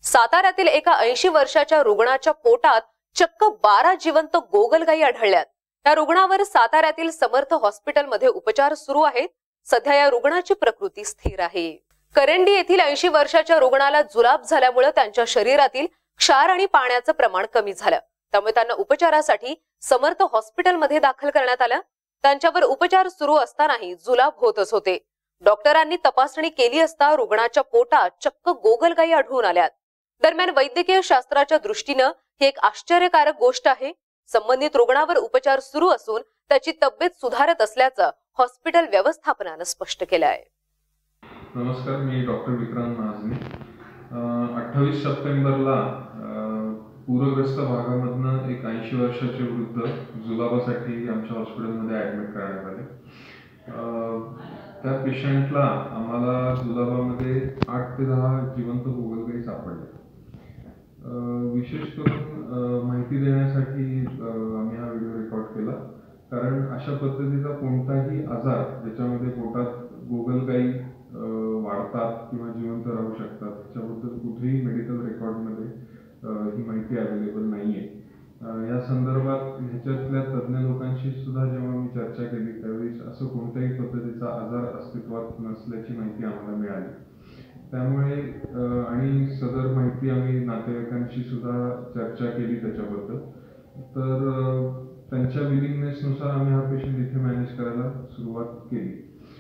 साताऱ्यातील एका 80 वर्षाच्या रुग्णाच्या पोटात चक्क 12 जिवंत गोगलगायी आढळल्यात। या रुग्णावर साताऱ्यातील समर्थ हॉस्पिटलमध्ये उपचार सुरू आहेत। सध्या या रुग्णाची प्रकृती स्थिर आहे। करंडी येथील 80 वर्षाच्या रुग्णाला जुलाब झाल्यामुळे त्यांच्या शरीरातील क्षार आणि पाण्याचं प्रमाण कमी झालं। त्यामुळे त्यांना उपचारासाठी समर्थ हॉस्पिटलमध्ये दाखल करण्यात आलं। त्यांच्यावर उपचार सुरू असतानाही जुलाब होतच होते। डॉक्टरांनी तपासणी केली असता रुग्णाच्या पोटात चक्क गोगलगायी आढळून आल्यात। दरम्यान वैद्यकीय शास्त्राच्या दृष्टीनं ही एक आश्चर्यकारक गोष्ट आहे। संबंधित रुग्णावर उपचार सुरू असून त्याची तब्येत सुधारत असल्याचं हॉस्पिटल व्यवस्थापनानं स्पष्ट केलं आहे। नमस्कार, मी डॉक्टर विक्रांत महाजनी। 28 सप्टेंबरला पूरग्रस्त भागामधनं एक 80 वर्षाचे वृद्ध जुलाबासाठी आमच्या हॉस्पिटलमध्ये ॲडमिट करण्यात आले। त्या पेशंटला आम्हाला जुलाबामध्ये 8 ते 10 जिवंत गोगलगायी सापडल्या। विशेष करून माहिती देण्यासाठी आम्ही हा व्हिडिओ रेकॉर्ड केला, कारण अशा पद्धतीचा कोणताही आजार ज्याच्यामध्ये पोटात गोगलगायी वाढतात किंवा जिवंत राहू शकतात त्याच्याबद्दल कुठेही मेडिकल रेकॉर्डमध्ये ही माहिती अवेलेबल नाहीये। या संदर्भात ह्याच्यातल्या तज्ज्ञ लोकांशी सुद्धा जेव्हा मी चर्चा केली त्यावेळी असं कोणत्याही पद्धतीचा आजार अस्तित्वात नसल्याची माहिती आम्हाला मिळाली। त्यामुळे आणि सदर माहिती आम्ही नातेवाईकांशी सुद्धा चर्चा केली त्याच्याबद्दल, तर त्यांच्या विलिंगनेसनुसार आम्ही हा पेशंट इथे मॅनेज करायला सुरुवात केली।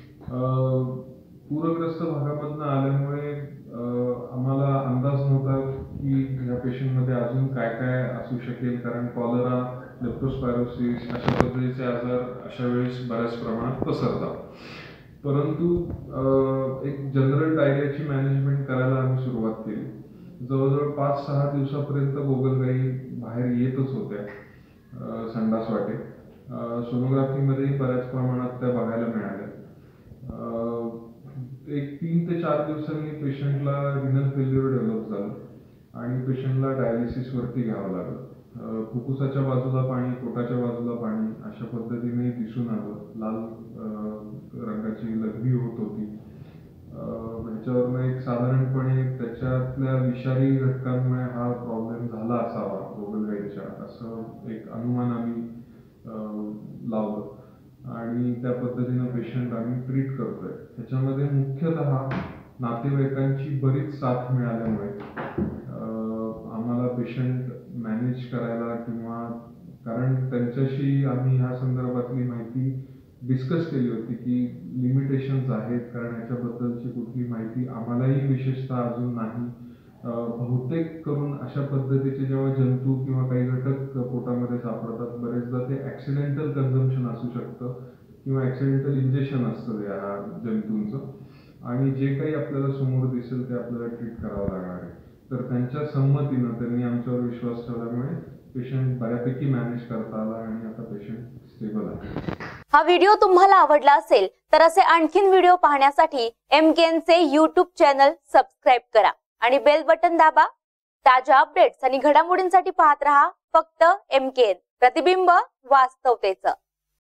पूरग्रस्त भागामधनं आल्यामुळे आम्हाला अंदाज नव्हता की या पेशंटमध्ये अजून काय काय असू शकेल, कारण कॉलरा, लेप्टोस्पायरोसिस अशा पद्धतीचे आजार अशा वेळेस बऱ्याच प्रमाणात पसरतात। परंतु एक जनरल डायरियाची मॅनेजमेंट करायला आम्ही सुरुवात केली। जवळजवळ 5-6 दिवसापर्यंत गोगलगायी बाहेर येतच होत्या संडास वाटे। सोनोग्राफीमध्ये बऱ्याच प्रमाणात त्या बघायला मिळाल्या। एक 3 ते 4 दिवसांनी पेशंटला रिनल फेल्युअर डेव्हलप झालं आणि पेशंटला डायलिसिस वरती घ्यावं लागलं। फुफ्फुसाच्या बाजूला पाणी, पोटाच्या बाजूला पाणी अशा पद्धतीने दिसून आलं। लाल रंगाची लघवी होत होती। ह्याच्यावरनं एक साधारणपणे त्याच्यातल्या विषारी घटकांमुळे हा प्रॉब्लेम झाला असावा गोगलगायीच्या, असं एक अनुमान आम्ही लावलं आणि त्या पद्धतीनं पेशंट आम्ही ट्रीट करतोय। ह्याच्यामध्ये मुख्यतः नातेवाईकांची बरीच साथ मिळाल्यामुळे आम्हाला पेशंट मॅनेज करायला किंवा कारण त्यांच्याशी आम्ही ह्या संदर्भातली माहिती डिस्कस केली होती की लिमिटेशन्स आहेत, कारण याच्याबद्दलची कुठली माहिती आम्हालाही विशेषतः अजून नाही। बहुतेक करून अशा पद्धतीचे जेव्हा जंतू किंवा काही घटक पोटामध्ये सापडतात बरेचदा ते ॲक्सिडेंटल कन्झम्पशन असू शकतं किंवा ॲक्सिडेंटल इंजेक्शन असतं या जंतूंचं, आणि जे काही आपल्याला समोर दिसेल ते आपल्याला ट्रीट करावं लागणार आहे। तर त्यांच्या संमतीनं त्यांनी आमच्यावर विश्वास ठेवल्यामुळे पेशंट बऱ्यापैकी मॅनेज करता आला आणि आता पेशंट स्टेबल आहे। हा व्हिडिओ तुम्हाला आवडला असेल तर असे आणखीन व्हिडिओ पाहण्यासाठी MKNचे YouTube चॅनल सबस्क्राइब करा आणि बेल बटन दाबा। ताज्या अपडेट्स आणि घडामोडींसाठी पाहत रहा फक्त MKN, प्रतिबिंब वास्तवतेचं।